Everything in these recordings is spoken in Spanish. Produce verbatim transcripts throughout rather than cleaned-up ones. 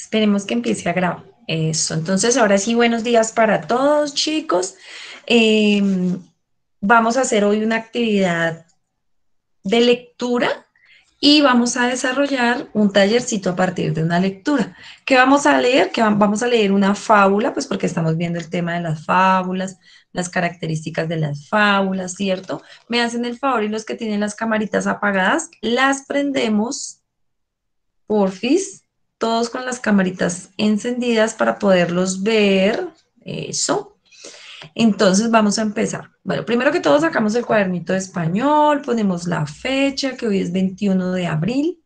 Esperemos que empiece a grabar. Eso, entonces ahora sí, buenos días para todos, chicos. Eh, Vamos a hacer hoy una actividad de lectura y vamos a desarrollar un tallercito a partir de una lectura. ¿Qué vamos a leer? Que vamos a leer una fábula, pues porque estamos viendo el tema de las fábulas, las características de las fábulas, ¿cierto? Me hacen el favor y los que tienen las camaritas apagadas, las prendemos, porfis, todos con las camaritas encendidas para poderlos ver. Eso. Entonces vamos a empezar. Bueno, primero que todo sacamos el cuadernito de español, ponemos la fecha, que hoy es veintiuno de abril.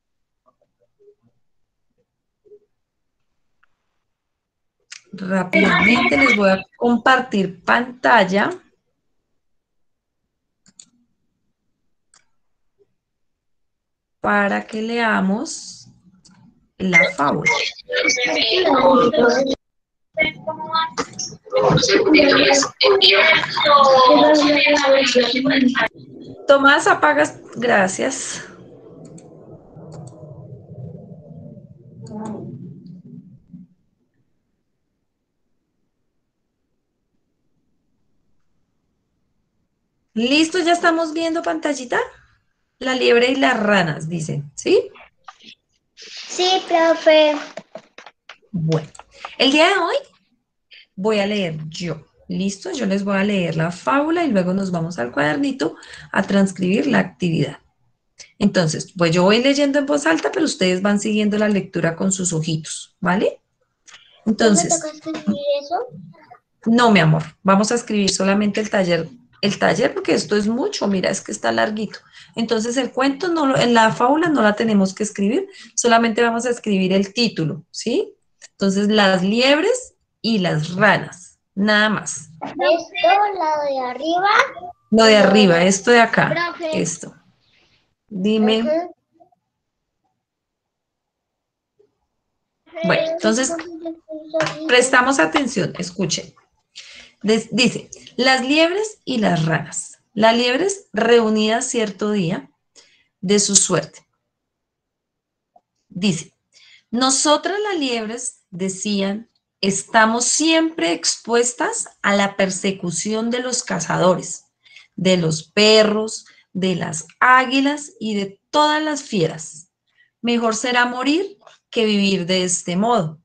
Rápidamente les voy a compartir pantalla para que leamos la fábula. Tomás, apagas, gracias. ¿Listo? ¿Ya estamos viendo pantallita? La liebre y las ranas, dicen, ¿sí? Sí, profe. Bueno, el día de hoy voy a leer yo. ¿Listo? Yo les voy a leer la fábula y luego nos vamos al cuadernito a transcribir la actividad. Entonces, pues yo voy leyendo en voz alta, pero ustedes van siguiendo la lectura con sus ojitos, ¿vale? ¿No me toca Entonces, escribir eso? no, mi amor, vamos a escribir solamente el taller, el taller porque esto es mucho, mira, es que está larguito. Entonces, el cuento, no, lo- en la fábula no la tenemos que escribir, solamente vamos a escribir el título, ¿sí? Entonces, las liebres y las ranas, nada más. Esto, la de arriba Lo y de lo de arriba, la... esto de acá, Profe. esto. Dime. Ajá. Bueno, Profe, entonces profe, yo estoy solito. prestamos atención, escuchen. Des- dice, las liebres y las ranas. Las liebres reunidas cierto día de su suerte. Dice, nosotras las liebres, decían, estamos siempre expuestas a la persecución de los cazadores, de los perros, de las águilas y de todas las fieras. Mejor será morir que vivir de este modo.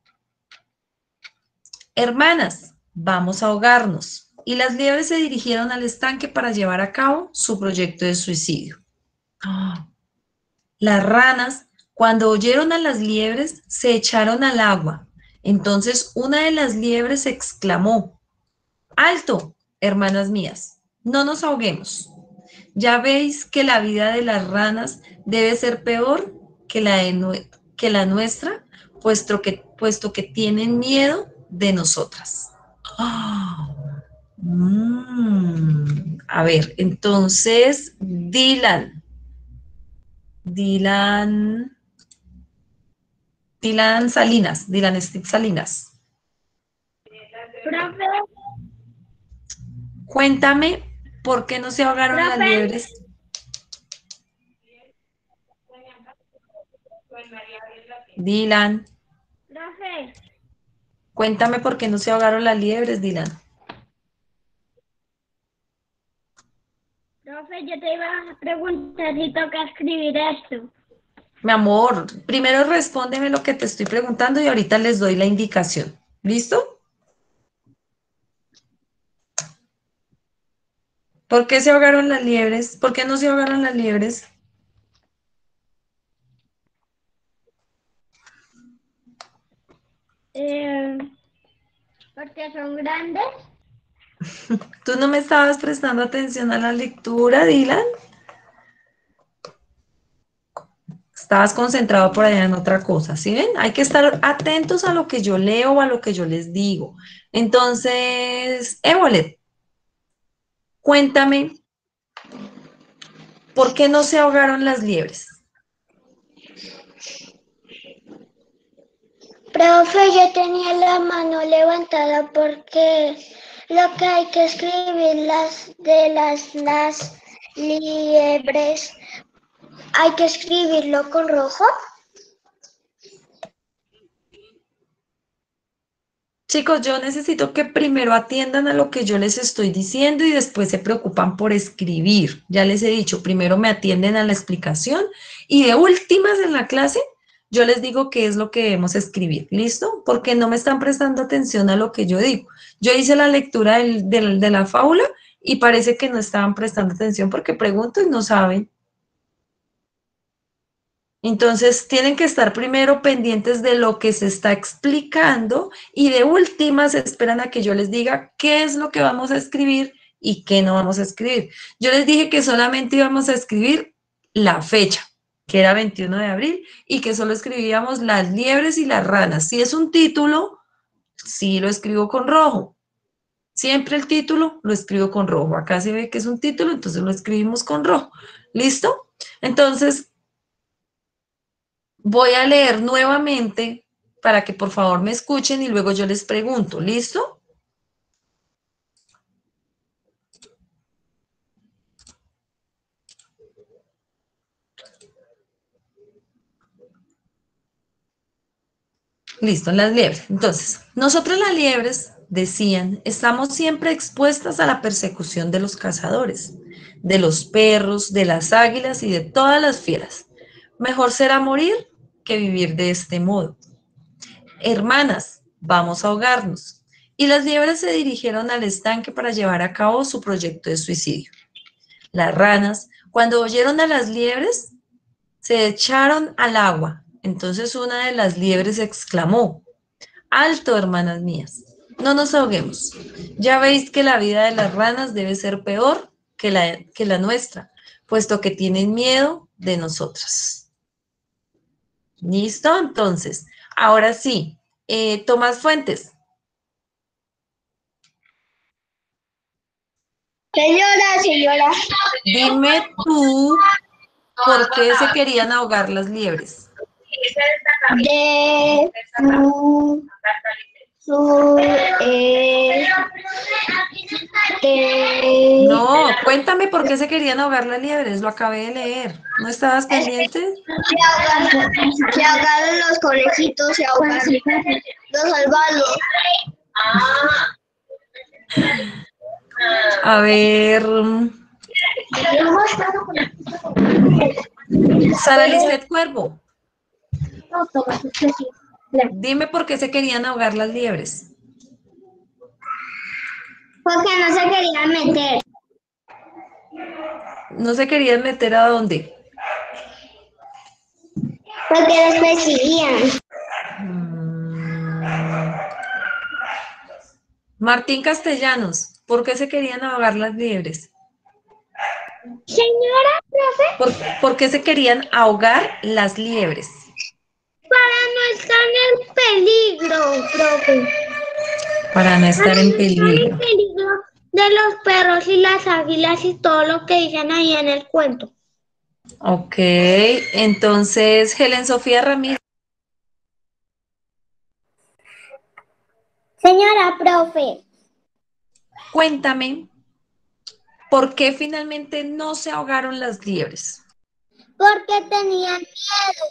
Hermanas, vamos a ahogarnos. Y las liebres se dirigieron al estanque para llevar a cabo su proyecto de suicidio. ¡Ah! Las ranas, cuando oyeron a las liebres, se echaron al agua. Entonces una de las liebres exclamó, ¡alto, hermanas mías! No nos ahoguemos. Ya veis que la vida de las ranas debe ser peor que la, de nue- que la nuestra, puesto que, puesto que tienen miedo de nosotras. Ah, mm. A ver, entonces, Dylan, Dylan, Dylan Salinas, Dylan Steve Salinas. Profe, Cuéntame, ¿por qué no se ahogaron las profe, liebres? Dylan, profe, cuéntame por qué no se ahogaron las liebres, Dylan. profe, yo te iba a preguntar si toca escribir esto. Mi amor, primero respóndeme lo que te estoy preguntando y ahorita les doy la indicación. ¿Listo? ¿Por qué se ahogaron las liebres? ¿Por qué no se ahogaron las liebres? Eh, porque son grandes. ¿Tú no me estabas prestando atención a la lectura, Dylan? Estabas concentrado por allá en otra cosa, ¿sí ven? Hay que estar atentos a lo que yo leo o a lo que yo les digo. Entonces, Evolet, cuéntame, ¿por qué no se ahogaron las liebres? Profe, yo tenía la mano levantada porque lo que hay que escribir las de las, las liebres, hay que escribirlo con rojo. Chicos, yo necesito que primero atiendan a lo que yo les estoy diciendo y después se preocupan por escribir. Ya les he dicho, primero me atienden a la explicación y de últimas en la clase yo les digo qué es lo que debemos escribir. ¿Listo? Porque no me están prestando atención a lo que yo digo. Yo hice la lectura del- del- de la fábula y parece que no estaban prestando atención porque pregunto y no saben. Entonces, tienen que estar primero pendientes de lo que se está explicando y de últimas esperan a que yo les diga qué es lo que vamos a escribir y qué no vamos a escribir. Yo les dije que solamente íbamos a escribir la fecha, que era veintiuno de abril, y que solo escribíamos las liebres y las ranas. Si es un título, sí lo escribo con rojo. Siempre el título lo escribo con rojo. Acá se ve que es un título, entonces lo escribimos con rojo. ¿Listo? Entonces, voy a leer nuevamente para que por favor me escuchen y luego yo les pregunto, ¿listo? Listo, las liebres. Entonces, nosotros las liebres, decían, estamos siempre expuestas a la persecución de los cazadores, de los perros, de las águilas y de todas las fieras. Mejor será morir que vivir de este modo. Hermanas, vamos a ahogarnos. Y las liebres se dirigieron al estanque para llevar a cabo su proyecto de suicidio. Las ranas, cuando oyeron a las liebres, se echaron al agua. Entonces una de las liebres exclamó, alto, hermanas mías, no nos ahoguemos. Ya veis que la vida de las ranas debe ser peor que la, que la nuestra, puesto que tienen miedo de nosotras. ¿Listo? Entonces, ahora sí, eh, Tomás Fuentes, Señora, señora. dime tú por qué se querían ahogar las liebres. De su, su eh, de, No, cuéntame por qué se querían ahogar las liebres, lo acabé de leer. ¿No estabas es que pendiente? se ahogaron, se ahogaron los conejitos, se ahogaron los salvados. A ver, Sara Lisset Cuervo, dime por qué se querían ahogar las liebres. Porque no se querían meter. ¿No se querían meter a dónde? Porque los perseguían. Mm, Martín Castellanos, ¿por qué se querían ahogar las liebres? Señora, profe, ¿Por, por qué se querían ahogar las liebres? para no estar en peligro, profe. Para no Para estar en no estar en peligro. peligro de los perros y las águilas y todo lo que dicen ahí en el cuento. Ok, entonces Helen Sofía Ramírez, Señora, profe. cuéntame, ¿por qué finalmente no se ahogaron las liebres? Porque tenían miedo.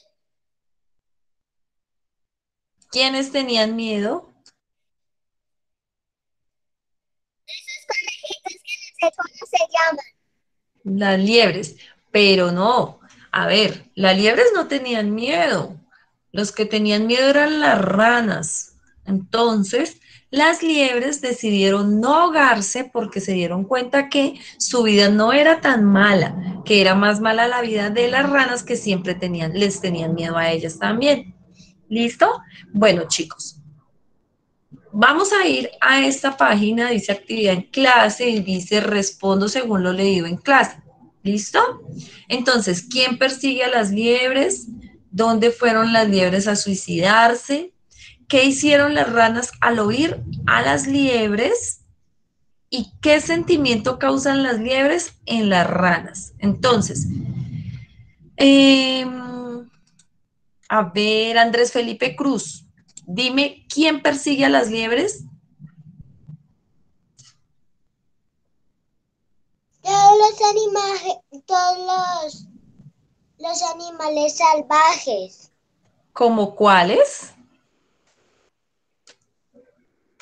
¿Quiénes tenían miedo? Esos conejitos que no sé cómo se llaman. Las liebres, pero no. A ver, las liebres no tenían miedo. Los que tenían miedo eran las ranas. Entonces, las liebres decidieron no ahogarse porque se dieron cuenta que su vida no era tan mala, que era más mala la vida de las ranas que siempre tenían, les tenían miedo a ellas también. ¿Listo? Bueno, chicos, vamos a ir a esta página, dice actividad en clase y dice respondo según lo leído en clase. ¿Listo? Entonces, ¿quién persigue a las liebres? ¿Dónde fueron las liebres a suicidarse? ¿Qué hicieron las ranas al oír a las liebres? ¿Y qué sentimiento causan las liebres en las ranas? Entonces, eh, a ver, Andrés Felipe Cruz, dime, ¿quién persigue a las liebres? Todos los animales, todos los, los animales salvajes. ¿Como cuáles?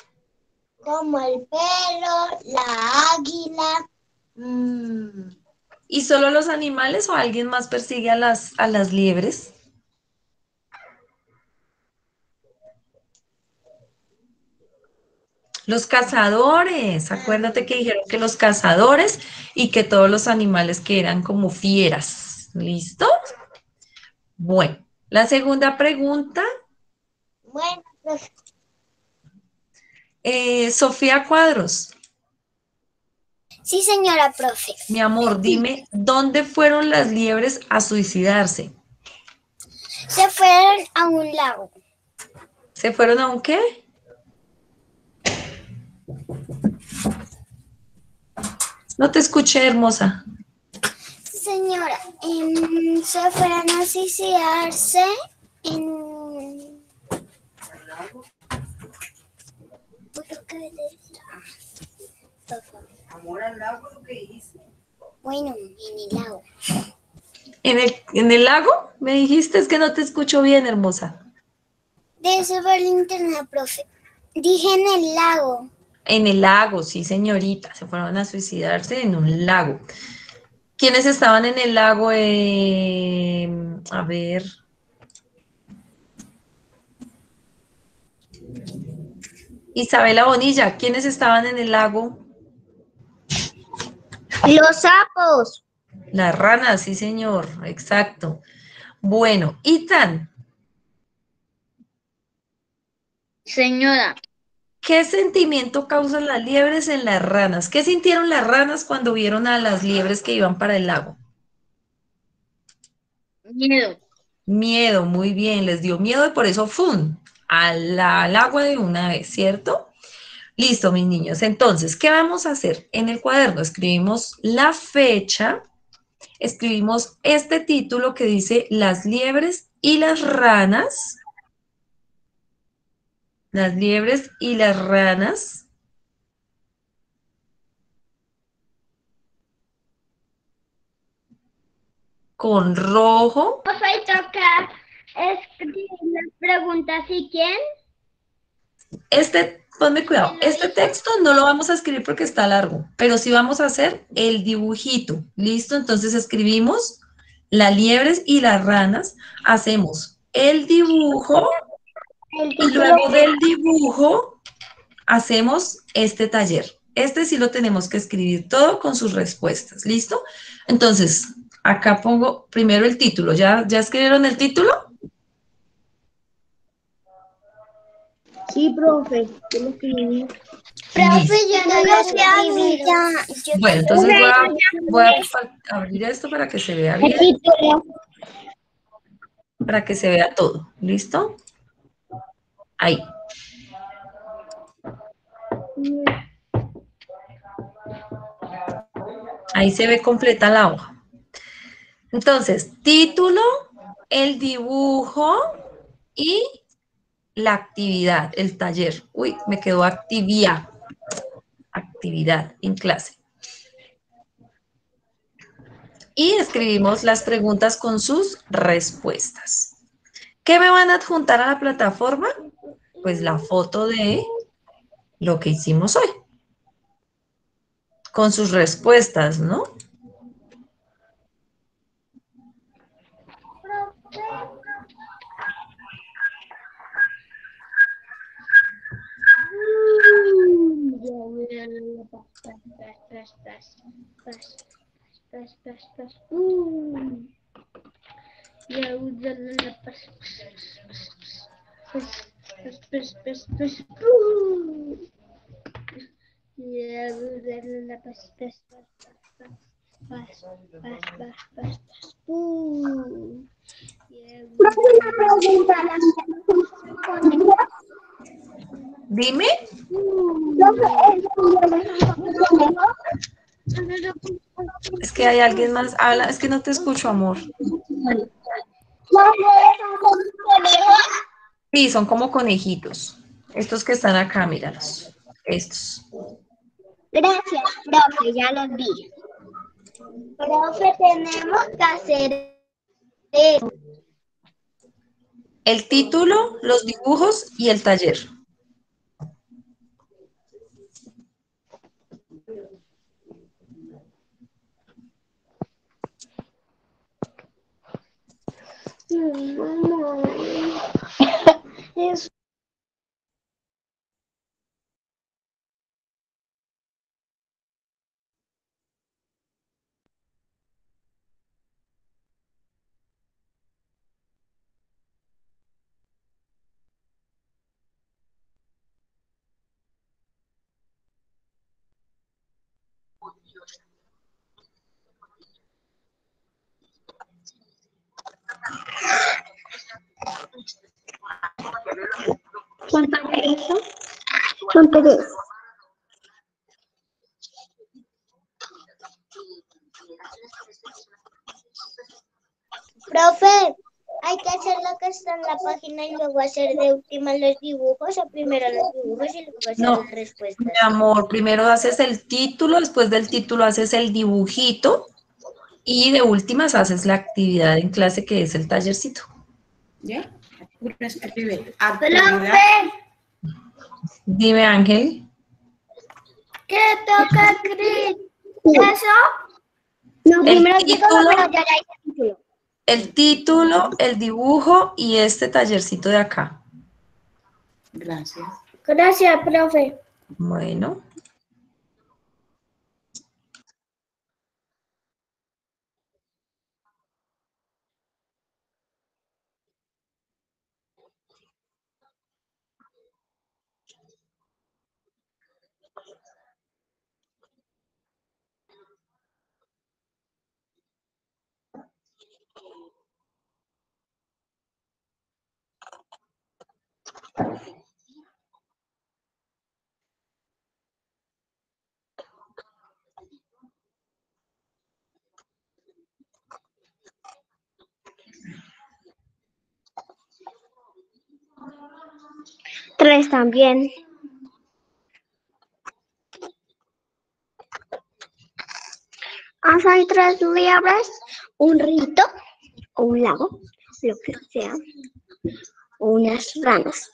como el perro, la águila. Mm. ¿Y solo los animales o alguien más persigue a las, a las liebres? Los cazadores. Acuérdate que dijeron que los cazadores y que todos los animales que eran como fieras. ¿Listo? Bueno, la segunda pregunta. Bueno, pues eh, Sofía Cuadros, sí, señora profe. mi amor, dime, ¿dónde fueron las liebres a suicidarse? Se fueron a un lago. ¿Se fueron a un qué? No te escuché, hermosa. Señora, em, se fueron a suicidarse en... Amor al lago, lo que hice. Bueno, en el lago. ¿En el, en el lago? Me dijiste, es que no te escucho bien, hermosa. De eso fue el internet, profe. Dije en el lago. En el lago, sí, señorita. Se fueron a suicidarse en un lago. ¿Quiénes estaban en el lago? Eh, a ver. Isabela Bonilla, ¿quiénes estaban en el lago? Los sapos. Las ranas, sí, señor, exacto. Bueno, Itan, Señora, ¿qué sentimiento causan las liebres en las ranas? ¿Qué sintieron las ranas cuando vieron a las liebres que iban para el lago? miedo. Miedo, muy bien, les dio miedo y por eso ¡fum! Al, al agua de una vez, ¿cierto? Listo, mis niños. Entonces, ¿qué vamos a hacer? En el cuaderno escribimos la fecha, escribimos este título que dice Las liebres y las ranas. Las liebres y las ranas. Con rojo. Profe, toca escribir las preguntas y quién. Este, ponme cuidado, este texto no lo vamos a escribir porque está largo, pero sí vamos a hacer el dibujito. ¿Listo? Entonces escribimos las liebres y las ranas, hacemos el dibujo El y título luego del dibujo hacemos este taller. Este sí lo tenemos que escribir todo con sus respuestas. ¿Listo? Entonces, acá pongo primero el título. ¿Ya, ya escribieron el título? Sí, profe, yo lo escribí. Profe, Listo. yo no lo escribí ya. Yo Bueno, entonces voy a, voy a abrir esto para que se vea el bien, título. para que se vea todo. ¿Listo? Ahí. Ahí se ve completa la hoja. Entonces, título, el dibujo y la actividad, el taller. Uy, me quedó actividad. Actividad en clase. Y escribimos las preguntas con sus respuestas. ¿Qué me van a adjuntar a la plataforma? Pues la foto de lo que hicimos hoy. Con sus respuestas, ¿no? Dime. Es que hay alguien más. Habla, es que no te escucho, amor. Sí, son como conejitos. Estos que están acá, míralos. Estos. Gracias, profe, ya los vi. Profe, tenemos que hacer eso. El título, los dibujos y el taller. Mamá. Es ¿cuántas son? Son tres. Profe, hay que hacer lo que está en la página y luego hacer de última los dibujos, o primero los dibujos y luego hacer No, las mi respuestas. amor, primero haces el título, después del título haces el dibujito y de últimas haces la actividad en clase que es el tallercito. ¿Ya? Pura escribe. Profe, Dime, Ángel. ¿qué toca escribir? ¿Eso? No, El primero el título, título, pero ya hay el título. el título, el dibujo y este tallercito de acá. Gracias. Gracias, profe. Bueno. Tres también. Hay tres liebres, un rito, o un lago, lo que sea, o unas ranas.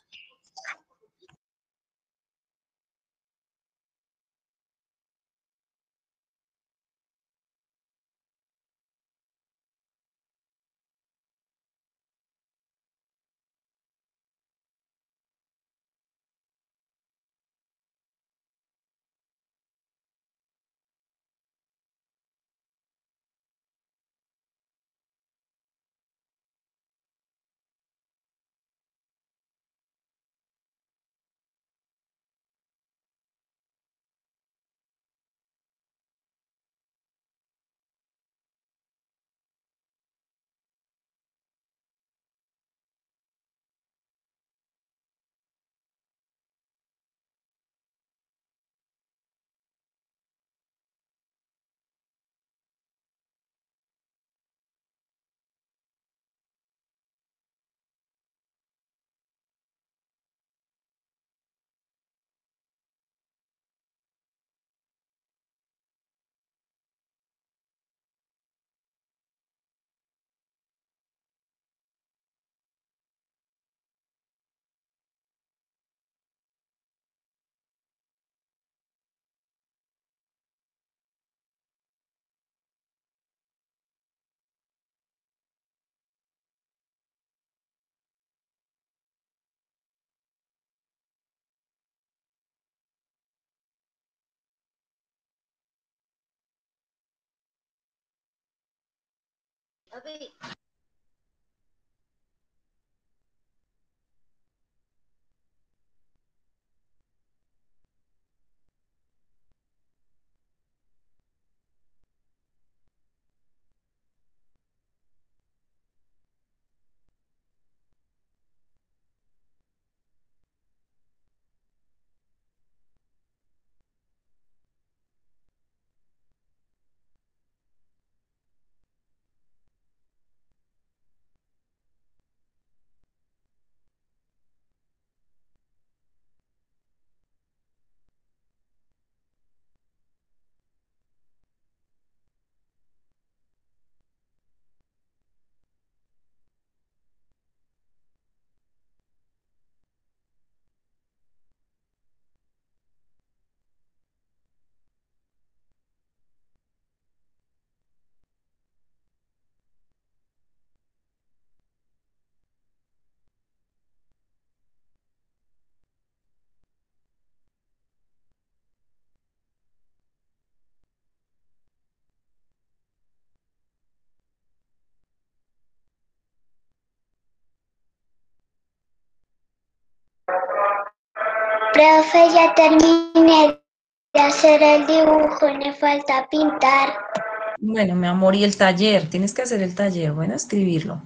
Profe, ya terminé de hacer el dibujo, me falta pintar. Bueno, mi amor, y el taller, tienes que hacer el taller, bueno, escribirlo.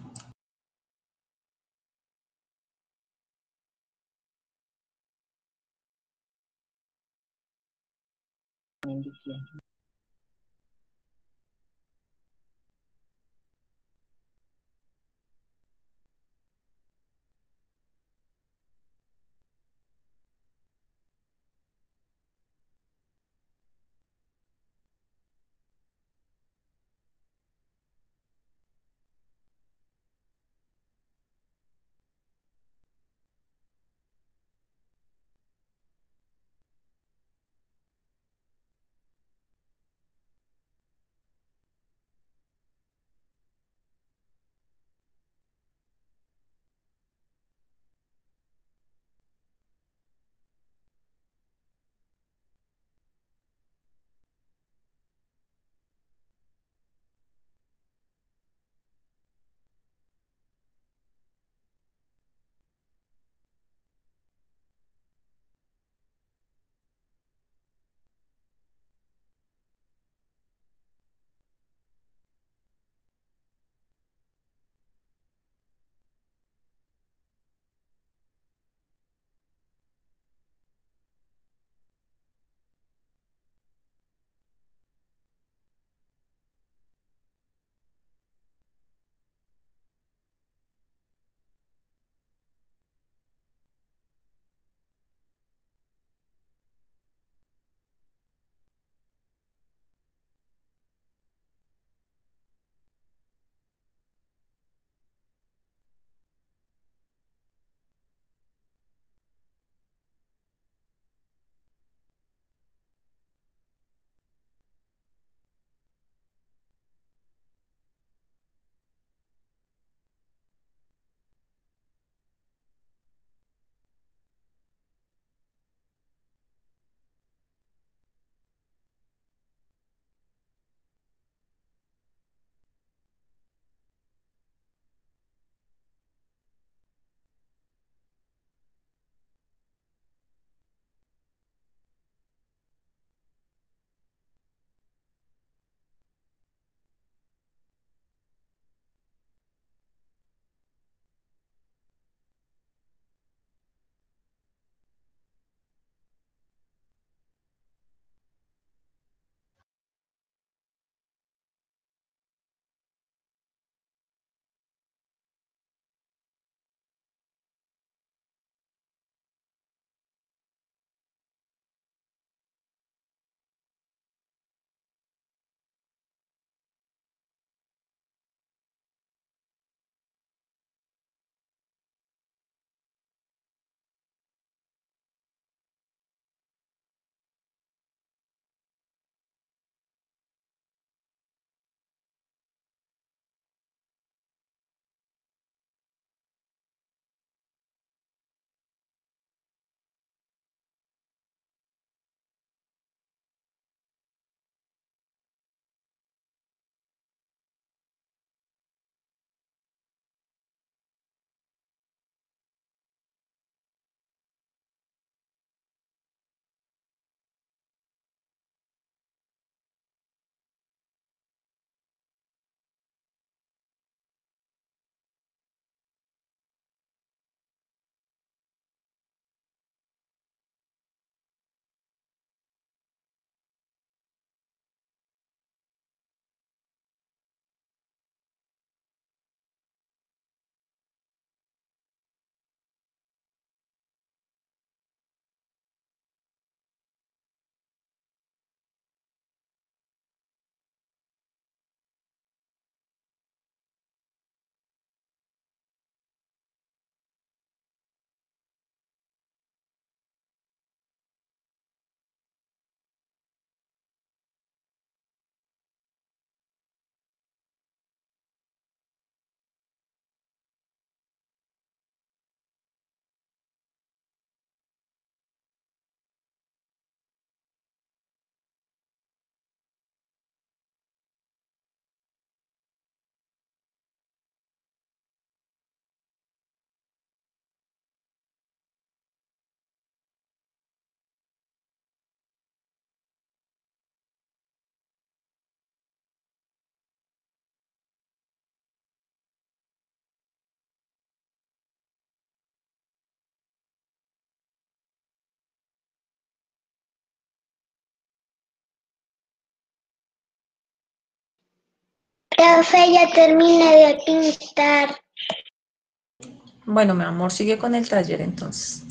Profe, ya terminé de pintar. Bueno, mi amor, sigue con el taller entonces.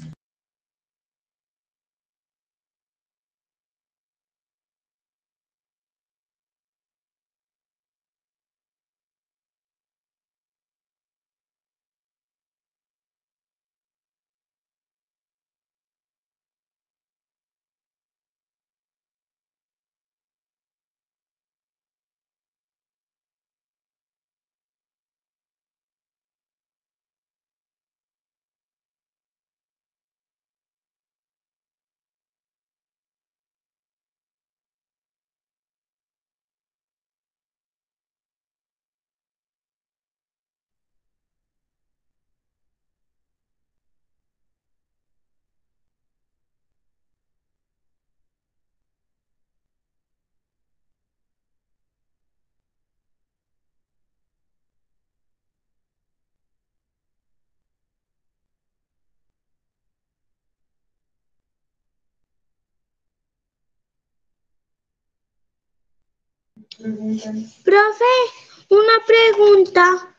Profe, una pregunta.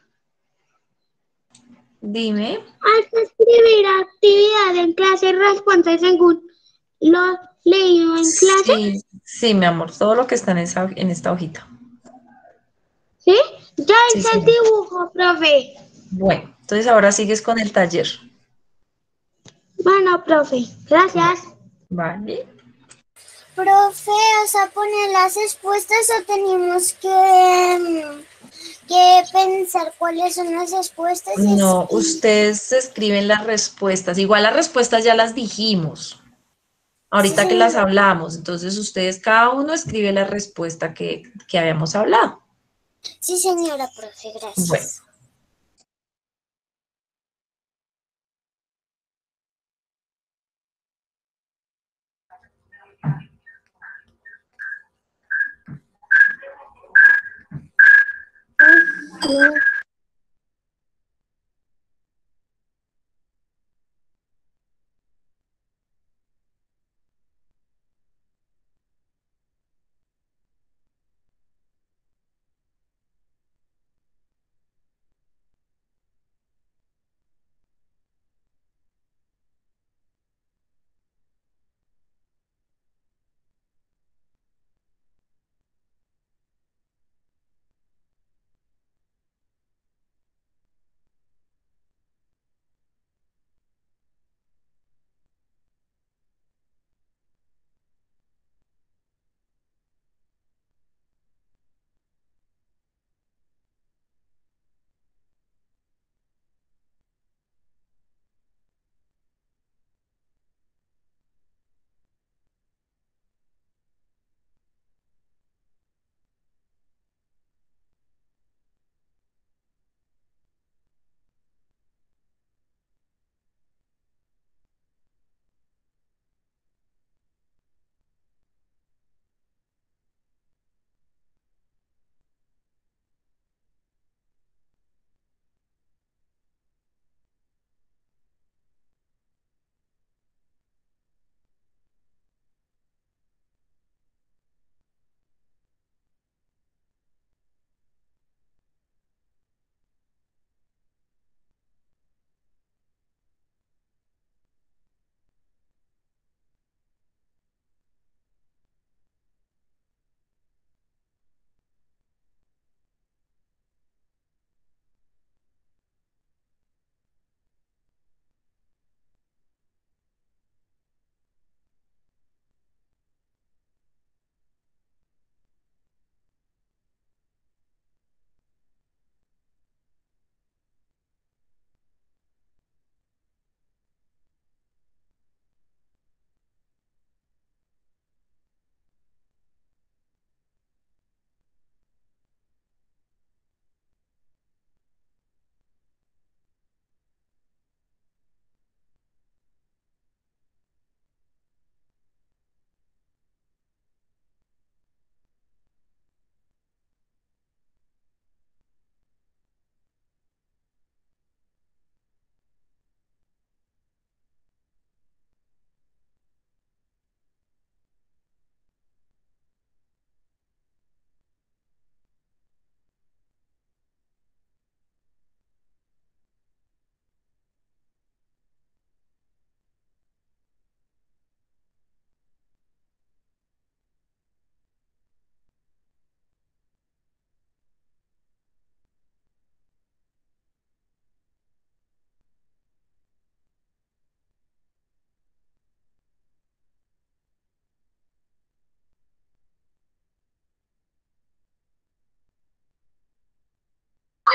Dime. Hay que escribir actividad en clase y respuestas según lo leído en clase, Sí, sí, mi amor, todo lo que está en esa, en esta hojita. ¿sí? Ya Sí, hice sí. el dibujo, profe. Bueno, entonces ahora sigues con el taller. Bueno, profe, gracias. Vale. Profe, ¿o sea, poner las respuestas o tenemos que, mm, que pensar cuáles son las respuestas? Y No, y- ustedes escriben las respuestas. Igual las respuestas ya las dijimos, sí, ahorita que las señora. hablamos. Entonces ustedes, cada uno escribe la respuesta que, que habíamos hablado. Sí, señora, profe, Bueno, gracias.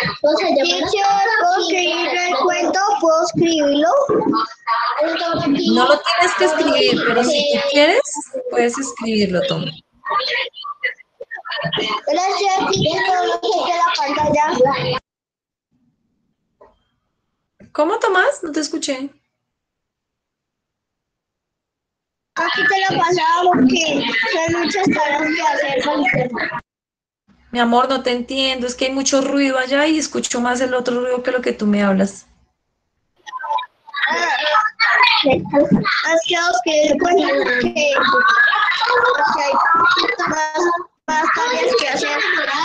¿puedo escribir el cuento? ¿Puedo escribirlo? No lo tienes que escribir, pero si tú quieres, puedes escribirlo, Tom. Gracias, teacher, no quité la pantalla. ¿Cómo, Tomás? No te escuché. Aquí te la pasaba porque son muchas tareas que hacer. Mi amor, no te entiendo. Es que hay mucho ruido allá y escucho más el otro ruido que lo que tú me hablas. Has quedado que el cuento que hay más, más tareas que hacer.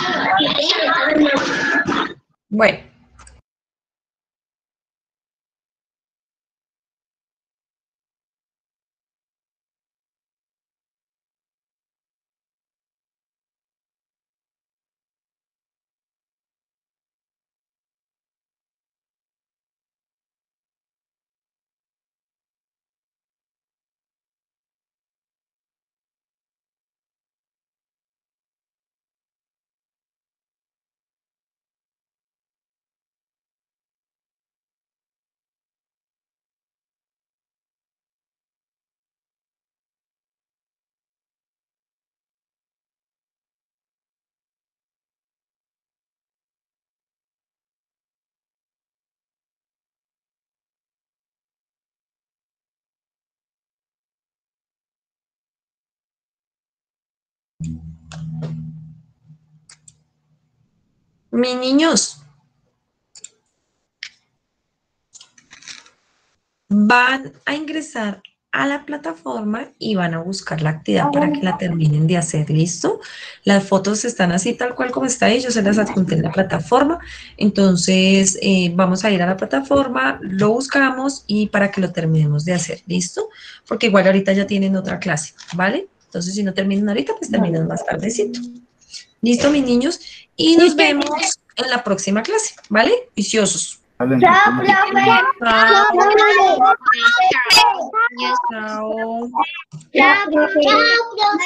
Bueno. Mis niños, van a ingresar a la plataforma y van a buscar la actividad para que la terminen de hacer, ¿listo? Las fotos están así tal cual como está ahí, yo se las adjunté en la plataforma, entonces eh, vamos a ir a la plataforma, lo buscamos y para que lo terminemos de hacer, ¿listo? Porque igual ahorita ya tienen otra clase, ¿vale? Entonces si no terminan ahorita, pues terminan más tardecito. ¿Listo, mis niños? Y nos vemos en la próxima clase, ¿vale? Viciosos. Chao, profe. Chao. Chao, profe.